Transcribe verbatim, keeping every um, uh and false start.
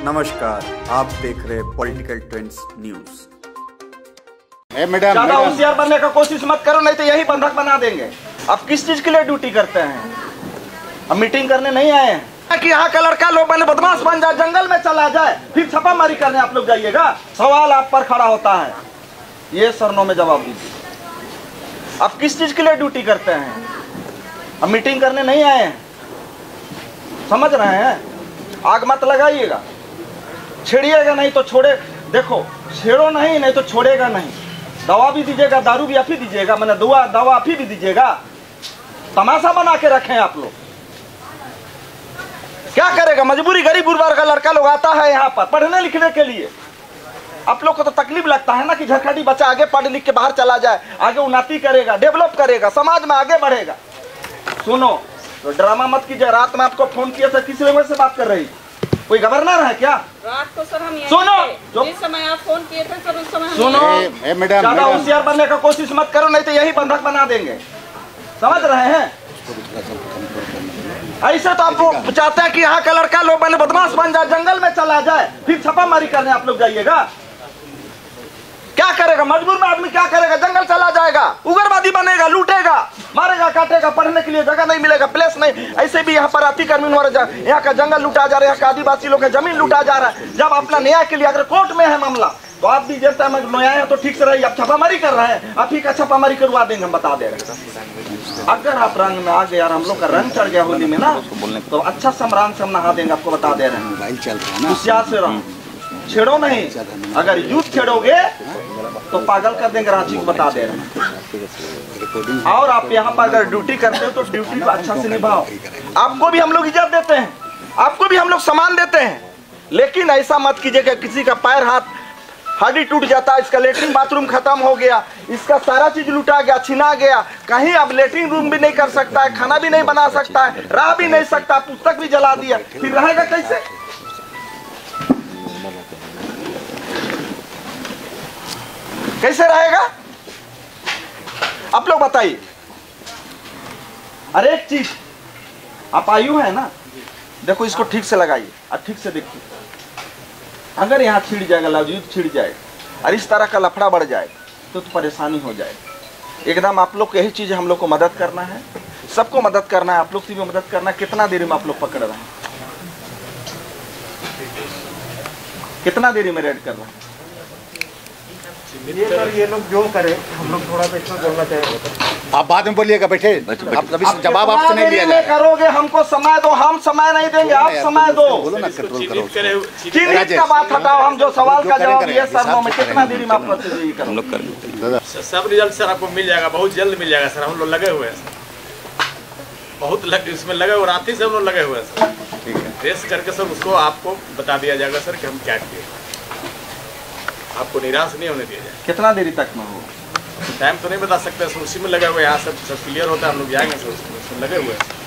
नमस्कार, आप देख रहे हैं पॉलिटिकल ट्रेंड्स न्यूज। मैडम ज्यादा होशियार बनने का कोशिश मत करो, नहीं तो यही बंधक बना देंगे। अब किस चीज के लिए ड्यूटी करते हैं? अब मीटिंग करने नहीं आए हैं कि यहाँ का लड़का लोग बने बदमाश बन जाए, जंगल में चला जाए, फिर छापामारी करने आप लोग जाइएगा। सवाल आप पर खड़ा होता है, ये सरनों में जवाब दीजिए। अब किस चीज के लिए ड्यूटी करते हैं? अब मीटिंग करने नहीं आए हैं, समझ रहे हैं? आग मत लगाइएगा, छेड़िएगा नहीं तो छोड़े। देखो, छेड़ो नहीं, नहीं तो छोड़ेगा नहीं। दवा भी दीजिएगा, दारू भी आप ही दीजिएगा, मैंने दवा दवा आप ही भी दीजिएगा। तमाशा बना के रखे हैं आप लोग। क्या करेगा? मजबूरी, गरीब गुरबार का लड़का लोग आता है यहाँ पर पढ़ने लिखने के लिए। आप लोग को तो तकलीफ लगता है ना कि झरखंडी बच्चा आगे पढ़ लिख के बाहर चला जाए, आगे उन्नति करेगा, डेवलप करेगा, समाज में आगे बढ़ेगा। सुनो, तो ड्रामा मत कीजिए। रात में आपको फोन किया था, किस लैंग्वेज से बात कर रही? कोई गवर्नर है क्या? रात को सर हम सुनो, जिस समय आप फोन किए थे सर, उस समय सुनो, ज्यादा होशियार बनने का कोशिश मत करो, नहीं तो यही बंधक बना देंगे। समझ रहे हैं? ऐसे तो आप चाहते हैं कि यहाँ का लड़का लोग बने बदमाश बन जाए, जंगल में चला जाए, फिर छापामारी करने आप लोग जाइएगा। क्या करेगा? मजबूर में आदमी क्या करेगा? जंगल चला जाएगा, उग्रवादी बनेगा, लूटेगा, मारेगा, काटेगा, पढ़ने के लिए जगह नहीं मिलेगा, प्लेस नहीं। ऐसे भी यहाँ पर अतिक्रमण हो रहा है, यहाँ का जंगल लूटा जा रहा है, यहाँ का आदिवासी लोग का जमीन लूटा जा रहा है। जब अपना न्याय के लिए अगर कोर्ट में है मामला, तो आप भी जैसा न्याय है तो ठीक से रहिए। आप छापामारी कर रहे हैं, आप ही का छापामारी करवा देंगे, हम बता दे रहे हैं। अगर आप रंग में आ गए यार, हम लोग का रंग चढ़ गया होली में ना, तो अच्छा समरान से हम नहा देंगे, आपको बता दे रहे हैं। होशियार से रहो, छेड़ो नहीं। अगर यूथ छेड़ोगे तो पागल कर देंगे, रांची को बता दे रहे हैं। और आप यहाँ पर अगर ड्यूटी करते हो तो ड्यूटी को अच्छा से निभाओ। आपको भी हम लोग इज्जत देते हैं, आपको भी हम लोग सम्मान देते हैं, लेकिन ऐसा मत कीजिए कि किसी का पैर हाथ हड्डी टूट जाता है, इसका लेटरिन बाथरूम खत्म हो गया, इसका सारा चीज लूटा गया, छिना गया, कहीं अब लेटरिन रूम भी नहीं कर सकता है, खाना भी नहीं बना सकता है, रह भी नहीं सकता, पुस्तक भी जला दिया, फिर रहेगा कैसे? कैसे रहेगा? आप लोग बताइए। अरे एक चीज, आप आयु है ना, देखो इसको ठीक से लगाइए और ठीक से देखिए। अगर यहाँ छिड़ जाएगा, लवयुद्ध छिड़ जाएगा और इस तरह का लफड़ा बढ़ जाए तो, तो परेशानी हो जाएगी। एकदम आप लोग को यही चीज हम लोग को मदद करना है, सबको मदद करना है, आप लोग की भी मदद करना है। कितना देरी में आप लोग पकड़ रहे हैं? कितना देरी में रेड कर रहे हैं? ये सर, ये लोग जो करे, हम लोग थोड़ा सा इसमें बोलना चाहिए। आप बाद में बोलिएगा, बैठे। आप जवाब आपसे नहीं लिया जाएगा। करोगे, हमको समय दो, हम समय नहीं देंगे, आप समय दो। बोलो ना, कंट्रोल करो। चिन्हित का बात हटाओ, हम जो सवाल का जवाब दिए सर में कितना देरी में आप लोग हम लोग कर लेते हैं। सब रिजल्ट सर आपको मिल जाएगा, बहुत जल्द मिल जाएगा सर। हम लोग लगे हुए हैं सर, बहुत लग इसमें लगे हुए, रात ही से हम लोग लगे हुए हैं सर। ठीक है, टेस्ट करके सर उसको आपको बता दिया जाएगा सर कि हम क्या किए। आपको निराश नहीं होने दिया जाए। कितना देरी तक में होगा? टाइम तो नहीं बता सकते, उसी में लगे हुए हैं। यहाँ सब सब क्लियर होता है, हम लोग जाएंगे सर, उसमें लगे हुए हैं।